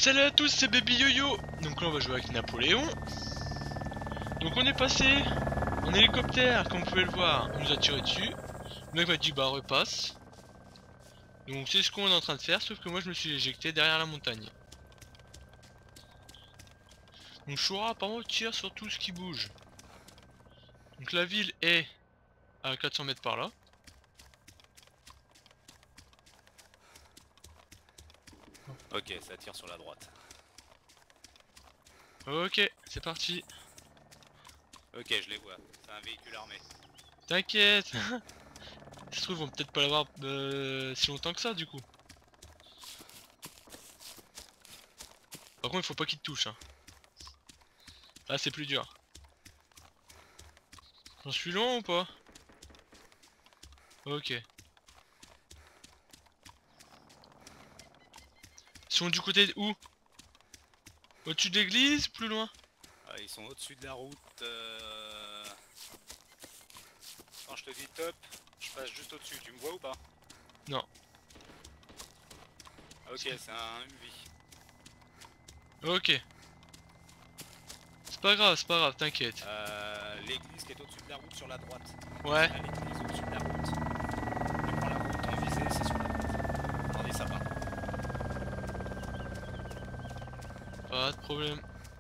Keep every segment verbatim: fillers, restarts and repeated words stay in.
Salut à tous, c'est Baby Yo-Yo. Donc là on va jouer avec Napoléon. Donc on est passé en hélicoptère, comme vous pouvez le voir. On nous a tiré dessus. Le mec m'a dit bah repasse. Donc c'est ce qu'on est en train de faire, sauf que moi je me suis éjecté derrière la montagne. Donc Shura apparemment tire sur tout ce qui bouge. Donc la ville est à quatre cents mètres par là. Ok, ça tire sur la droite. Ok, c'est parti. Ok, je les vois. C'est un véhicule armé. T'inquiète. Ça se trouve on va peut-être pas l'avoir euh, si longtemps que ça du coup. Par contre il faut pas qu'il te touche hein. Là c'est plus dur. J'en suis loin ou pas? Ok. Ils sont du côté de où? Au-dessus de l'église? Plus loin? Ah, ils sont au-dessus de la route. Euh... Quand je te dis top, je passe juste au-dessus. Tu me vois ou pas? Non. Ok, c'est un M V. Ok. C'est pas grave, c'est pas grave, t'inquiète. Euh, l'église qui est au-dessus de la route sur la droite. Ouais. Là, l'église au-dessus de la route. Tu prends la route en visée, c'est sur la droite. Dans des sapins. Pas de problème.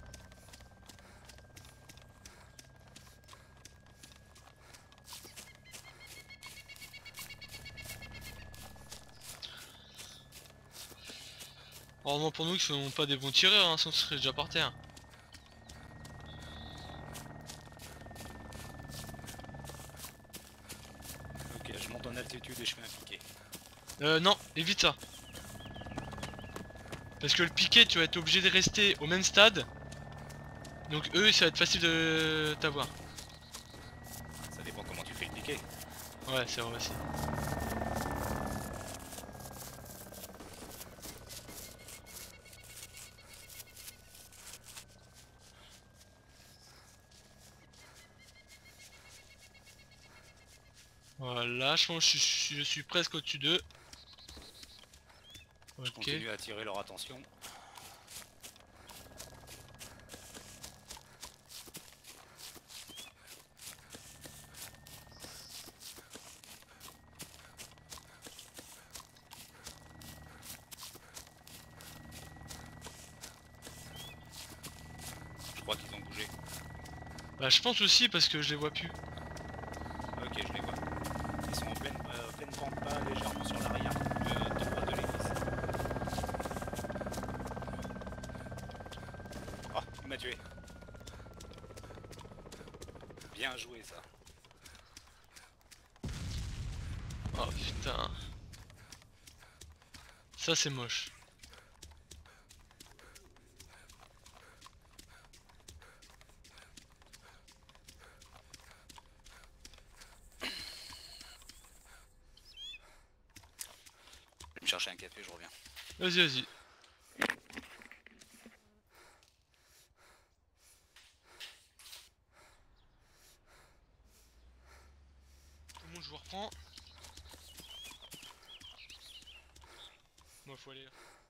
Heureusement pour nous qu'ils sont pas des bons tireurs, hein, sinon ce serait déjà par terre. Ok, je monte en altitude et je fais un piqué. Euh non, évite ça. Parce que le piqué, tu vas être obligé de rester au même stade. Donc eux, ça va être facile de t'avoir. Ça dépend comment tu fais le piqué. Ouais, c'est vrai aussi. Voilà, je pense que je suis, je suis presque au-dessus d'eux. Je Ok. continue à attirer leur attention. Je crois qu'ils ont bougé. Bah je pense aussi parce que je les vois plus. Ok, je les vois. Ils sont en pleine, euh, pleine pente bas, légèrement sur l'arrière de droite de l'église. Oh, il m'a tué. Bien joué ça. Oh putain. Ça c'est moche. Je vais me chercher un café, je reviens. Vas-y, vas-y. Tout le monde, je vous reprends. Moi, faut aller.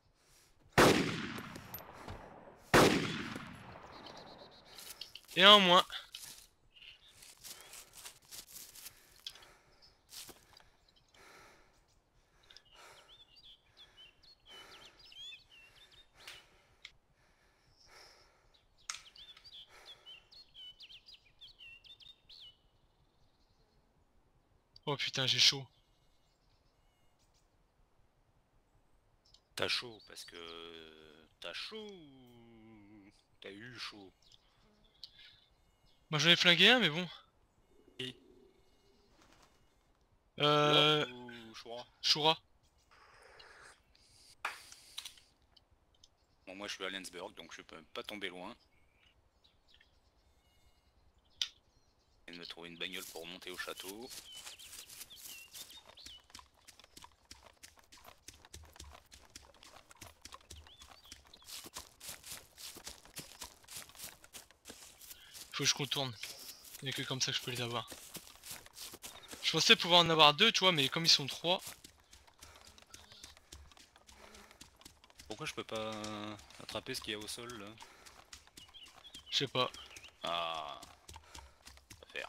Et un en moins. Oh putain, j'ai chaud. T'as chaud parce que... T'as chaud ou... T'as eu chaud? Moi j'en ai flingué un, mais bon. Qui? Toi Euh... ou Choura? Shura. Bon, moi je suis à Lensburg, donc je peux pas tomber loin. Je vais me trouver une bagnole pour monter au château. Faut que je contourne. Il n'y a que comme ça que je peux les avoir. Je pensais pouvoir en avoir deux, tu vois, mais comme ils sont trois. Pourquoi pourquoi je peux pas attraper ce qu'il y a au sol là? Je sais pas. Ah, ça va faire.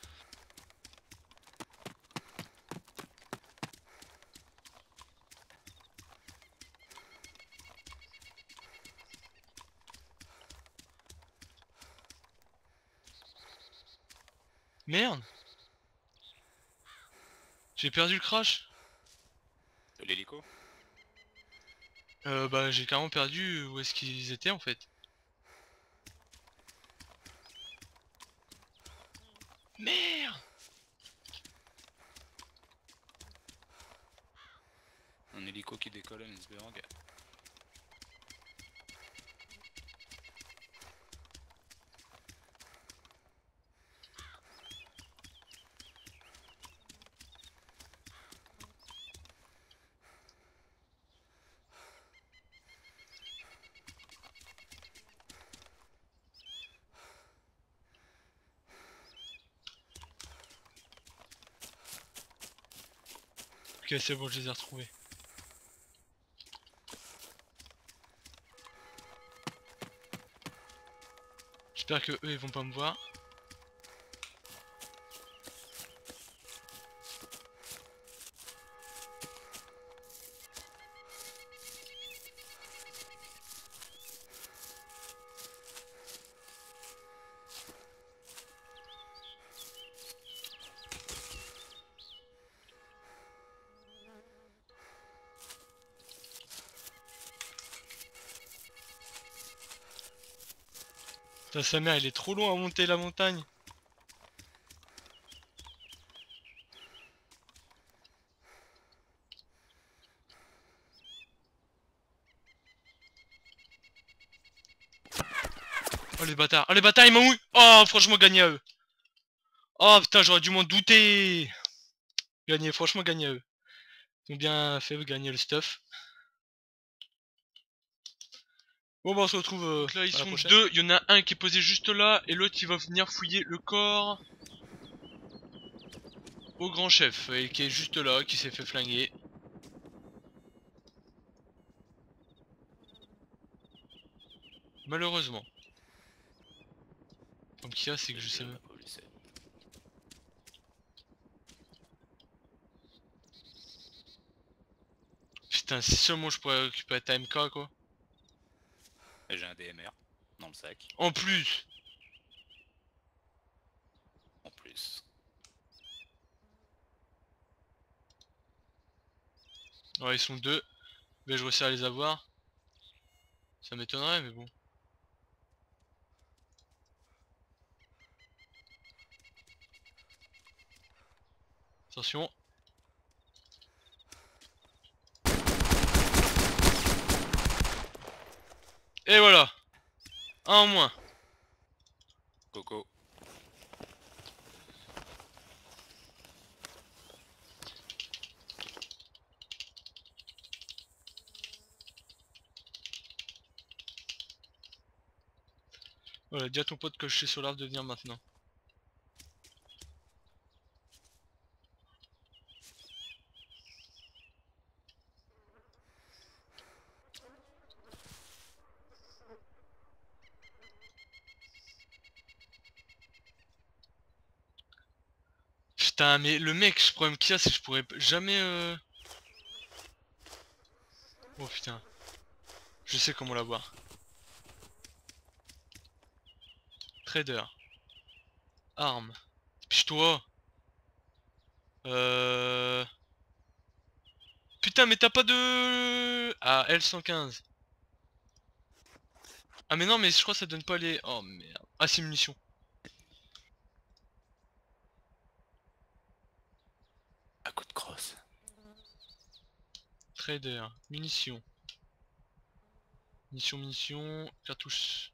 Merde. J'ai perdu le crash. De l'hélico? Euh, bah j'ai carrément perdu où est-ce qu'ils étaient en fait. Merde. Un hélico qui décolle à l'iceberg. Ok, c'est bon, je les ai retrouvés. J'espère que eux ils vont pas me voir. Putain, sa mère, il est trop long à monter la montagne. Oh les bâtards, oh les bâtards ils m'ont eu. Oh franchement gagné à eux. Oh putain j'aurais dû m'en douter. Gagné, franchement gagné à eux. Ils ont bien fait gagner le stuff. Bon bah on se retrouve euh, là ils sont deux, il y en a un qui est posé juste là et l'autre il va venir fouiller le corps au grand chef et qui est juste là, qui s'est fait flinguer. Malheureusement. Donc qu'il y a c'est que je sais même. Putain si seulement je pourrais récupérer ta M K quoi. J'ai un D M R dans le sac. En plus. En plus. Ouais ils sont deux. Mais je réussis à les avoir. Ça m'étonnerait mais bon. Attention. Et voilà. Un en moins. Coco. Voilà, dis à ton pote que je suis sur l'arbre de venir maintenant. Putain mais le mec, le problème qu'il y a c'est que je pourrais jamais euh... Oh putain. Je sais comment l'avoir. Trader. Arme. Piche-toi. Euh... Putain mais t'as pas de... Ah L cent quinze. Ah mais non mais je crois que ça donne pas les... Oh merde. Ah c'est munitions. À coup de crosse. Trader. Munitions. Munitions, munitions. Cartouche.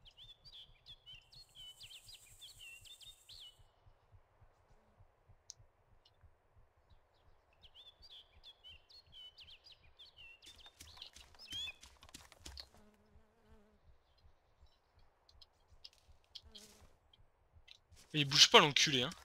Et il bouge pas l'enculé hein.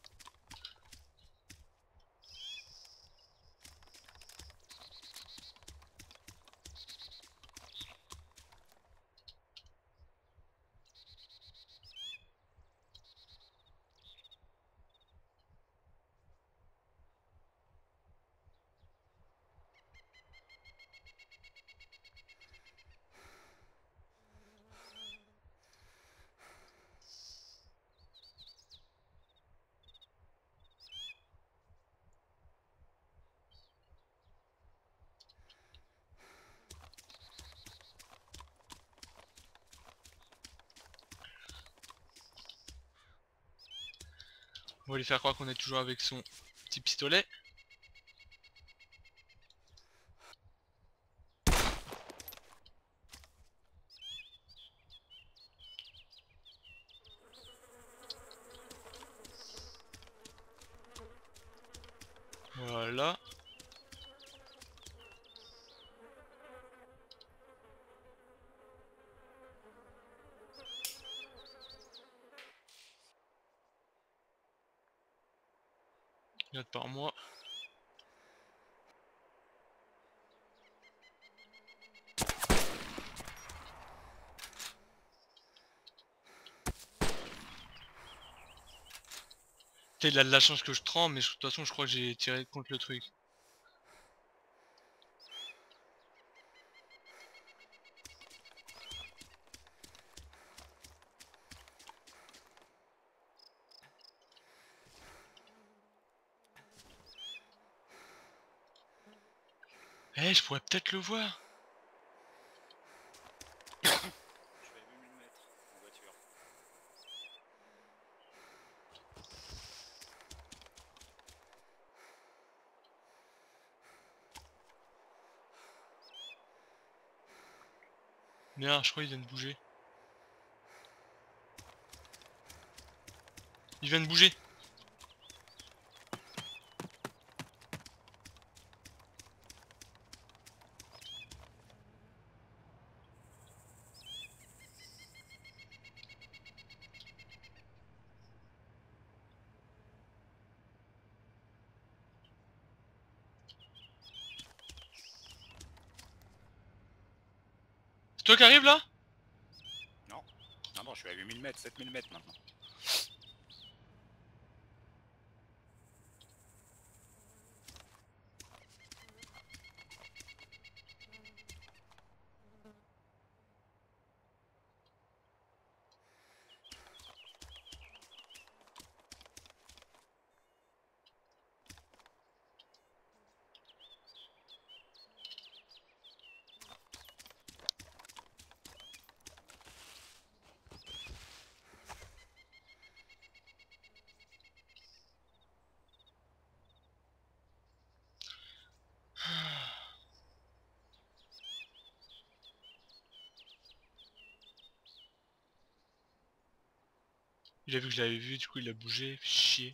On va lui faire croire qu'on est toujours avec son petit pistolet. Voilà. Regarde par moi. Il a de la chance que je tremble, mais de toute façon je crois que j'ai tiré contre le truc. Eh, je pourrais peut-être le voir. Je suis à huit mille mètres en voiture. Merde, je crois qu'il vient de bouger. Il vient de bouger. C'est toi qui arrive là? Non, non, non, je suis à huit mille mètres, sept mille mètres maintenant. Il a vu que je l'avais vu, du coup il a bougé. Chier.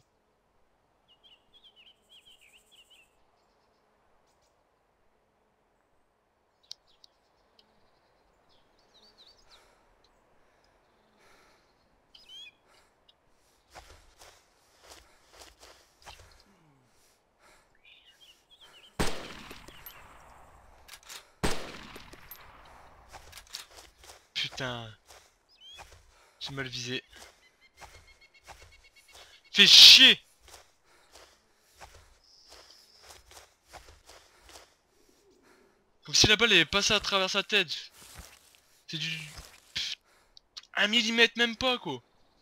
Putain. J'ai mal visé. Fais chier! Comme si la balle avait passé à travers sa tête. C'est du... Un millimètre même pas quoi.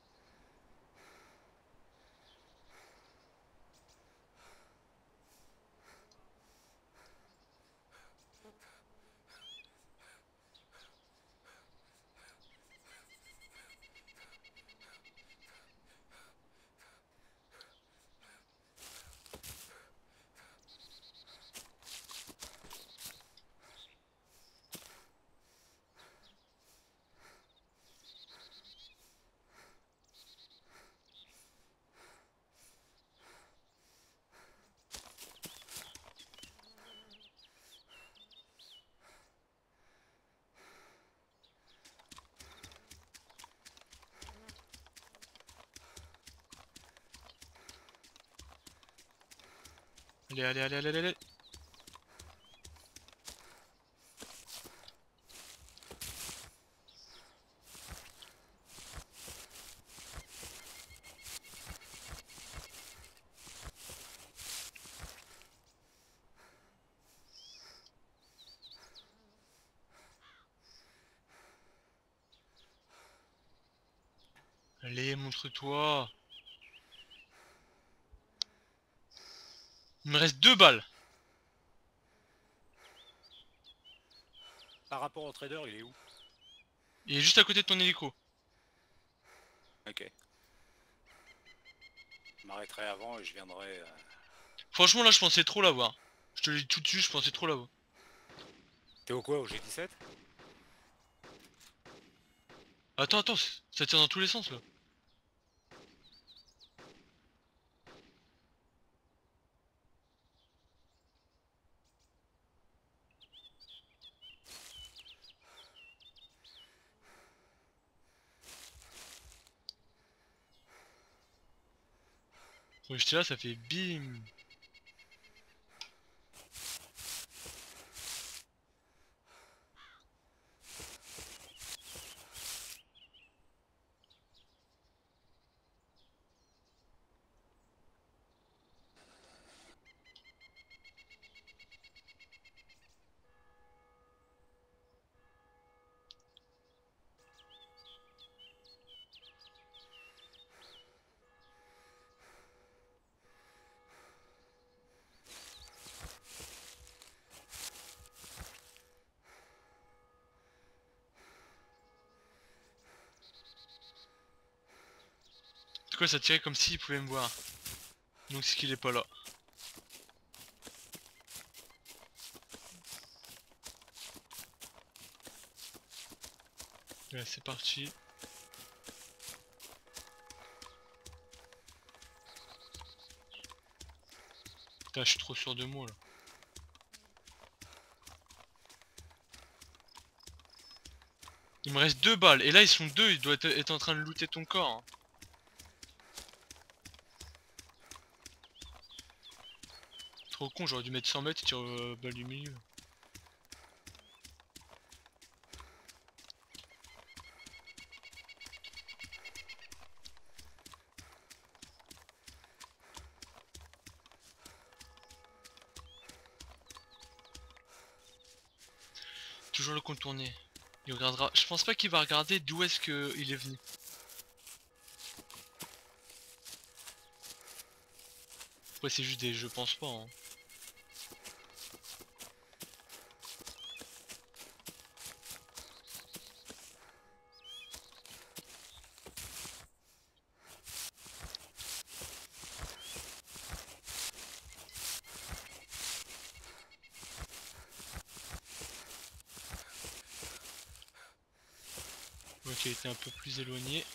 Allez, allez, allez, allez, allez. Allez, montre-toi. Il me reste deux balles. Par rapport au trader, il est où? Il est juste à côté de ton hélico. Ok. Je m'arrêterai avant et je viendrai... Euh... Franchement là je pensais trop l'avoir. Je te le dis tout de suite, je pensais trop l'avoir. T'es au quoi, au G dix-sept? Attends, attends, ça tire dans tous les sens là. Quand j'étais là ça fait bim. C'est quoi, ça tirait comme s'il pouvait me voir. Donc c'est qu'il est pas là. Ouais, c'est parti. Putain, je suis trop sûr de moi là. Il me reste deux balles et là ils sont deux, ils doivent être, être en train de looter ton corps. Hein. Trop con, j'aurais dû mettre cent mètres et tirer euh, balle du milieu. Toujours le contourner. Il regardera. Je pense pas qu'il va regarder d'où est-ce que il est venu. Après c'est juste des. Je pense pas. Hein. Ok, il était un peu plus éloigné.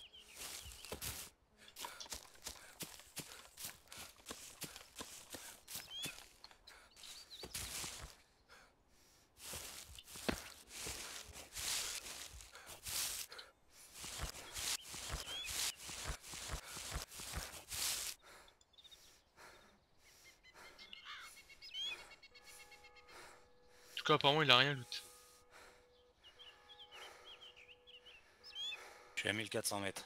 En tout cas apparemment il a rien loot. Je suis à mille quatre cents mètres.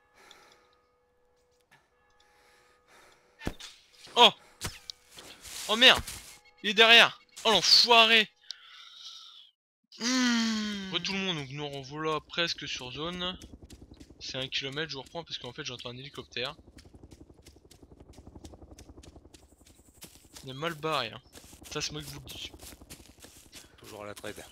Oh! Oh merde! Il est derrière! Oh l'enfoiré! Mmh. Ouais, tout le monde, donc nous on là presque sur zone. C'est un kilomètre, je vous reprends parce qu'en fait j'entends un hélicoptère. Il est mal barré, hein. Ça c'est moi qui vous le dis. Toujours à la trade.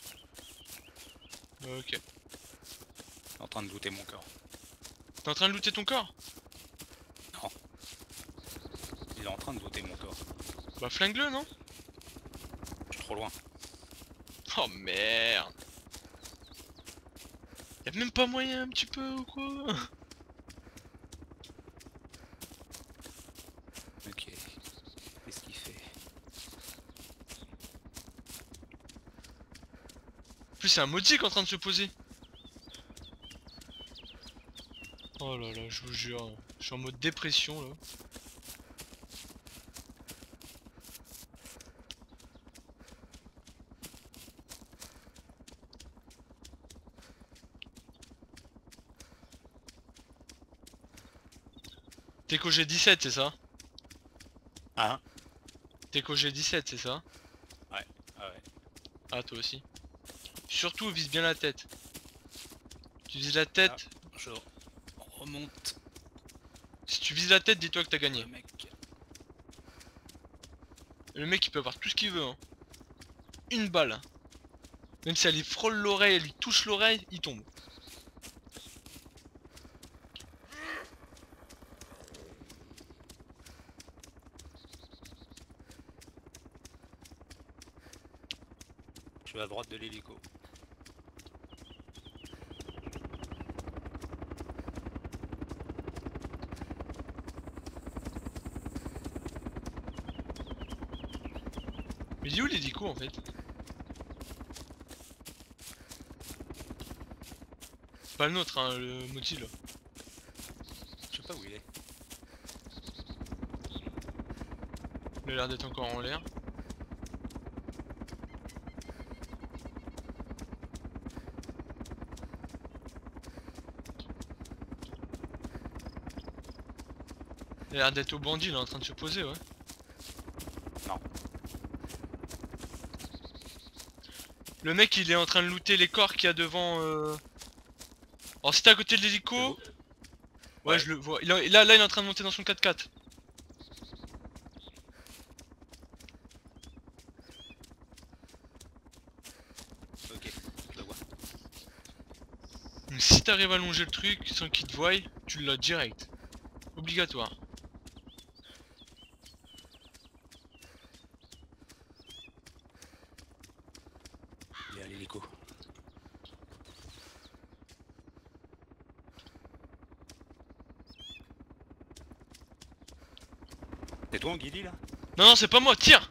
Ok. Je suis en train de looter mon corps. T'es en train de looter ton corps? Non. Il est en train de looter mon corps. Bah flingue-le, non? Je suis trop loin. Oh merde! Y'a même pas moyen un petit peu ou quoi? Ok. Qu'est-ce qu'il fait? En plus c'est un maudit qui est en train de se poser. Oh là là, je vous jure, je suis en mode dépression là. T'es qu'au G dix-sept, c'est ça? Hein? T'es qu'au G dix-sept, c'est ça? Ouais, ah ouais. Ah, toi aussi. Surtout, vise bien la tête. Tu vises la tête. Ah, je remonte. Si tu vises la tête, dis-toi que t'as gagné. Le mec. Le mec, il peut avoir tout ce qu'il veut. Hein. Une balle. Même si elle lui frôle l'oreille, elle lui touche l'oreille, il tombe. suis à droite de l'hélico. Mais il est où l'hélico en fait? Pas le nôtre, hein, le Moti là. Je sais pas où il est. Il a l'air d'être encore en l'air. Il a l'air d'être au bandit, il est en train de se poser, ouais. Non. Le mec il est en train de looter les corps qu'il y a devant euh... Alors si t'es à côté de l'hélico... Ouais, Ouais. je le vois. Il a- Là, là il est en train de monter dans son quatre quatre. Ok, je le vois. Donc si t'arrives à longer le truc sans qu'il te voie, tu l'as direct. Obligatoire. Il est à l'hélico. C'est toi en guilly là? Non non c'est pas moi, tire.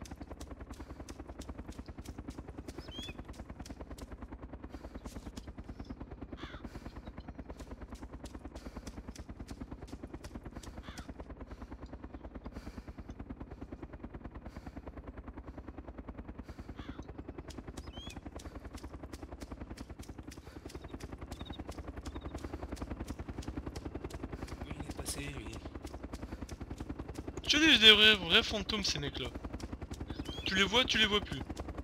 Oui, il est passé lui. Tu as des vrais, vrais fantômes ces mecs là. Tu les vois, tu les vois plus.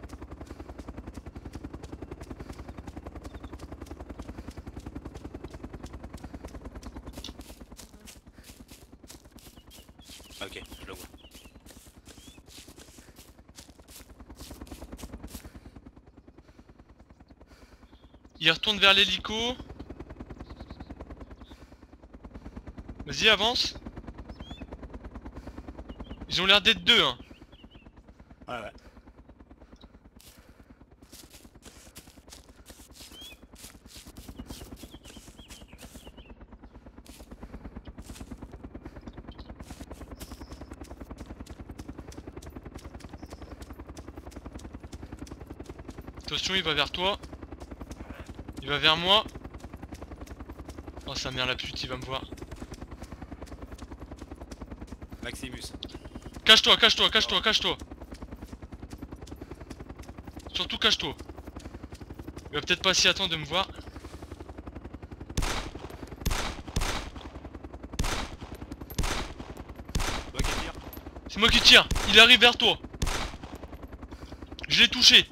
Ok, je le vois. Il retourne vers l'hélico. Vas-y avance. Ils ont l'air d'être deux hein. Ouais ouais. Attention il va vers toi. Il va vers moi. Oh sa mère la pute il va me voir. Maximus. Cache-toi, cache-toi, cache-toi, cache-toi. Surtout cache-toi. Il va peut-être pas s'y attendre de me voir. Ok, tire. C'est moi qui tire. Il arrive vers toi. Je l'ai touché.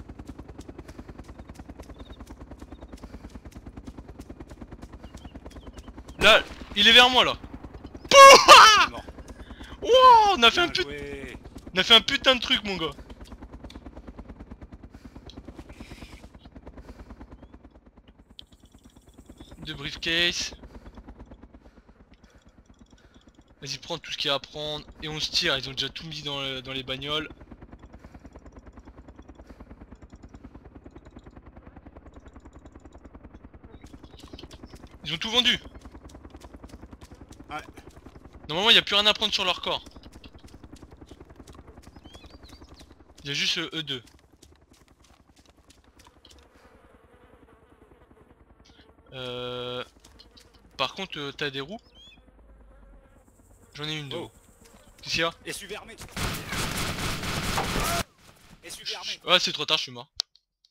Là, il est vers moi là. Il est mort. Wow, on a fait un Bien put... joué. On a fait un putain de truc mon gars. De briefcase. Vas-y prends tout ce qu'il y a à prendre. Et on se tire, ils ont déjà tout mis dans, le- dans les bagnoles. Ils ont tout vendu. Ouais. Normalement il n'y a plus rien à prendre sur leur corps. Il y a juste euh, eux deux. Euh... Par contre euh, t'as des roues? J'en ai une de Oh. roues. Qu'est-ce qu'il y a? Essuie armé. Essuie armé. Ouais c'est trop tard, je suis mort.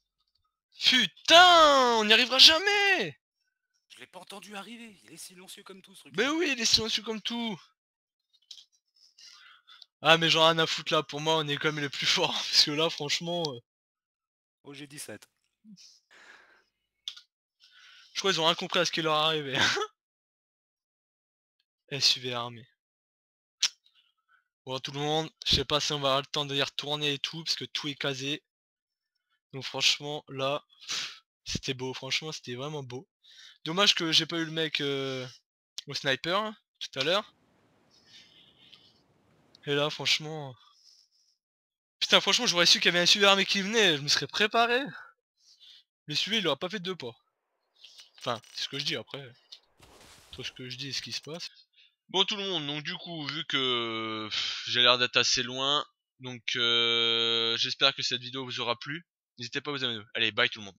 Putain, on n'y arrivera jamais. Je l'ai pas entendu arriver. Il est silencieux comme tout ce truc. Mais oui, il est silencieux comme tout. Ah mais j'en ai rien à foutre là, pour moi on est quand même les plus forts. Parce que là franchement... euh, Oh, j'ai dix-sept. Je crois qu'ils ont rien compris à ce qui leur arrivait. S U V armé. Bon tout le monde, je sais pas si on va avoir le temps d'y retourner et tout, parce que tout est casé. Donc franchement là, pff, c'était beau, franchement c'était vraiment beau. Dommage que j'ai pas eu le mec euh, au sniper hein, tout à l'heure. Et là franchement... Putain franchement j'aurais su qu'il y avait un super armé qui venait, je me serais préparé. Mais celui-là, il aura pas fait deux pas. Enfin, c'est ce que je dis après. Tout ce que je dis et ce qui se passe. Bon tout le monde, donc du coup, vu que j'ai l'air d'être assez loin, donc euh, j'espère que cette vidéo vous aura plu. N'hésitez pas à vous abonner. Allez, bye tout le monde.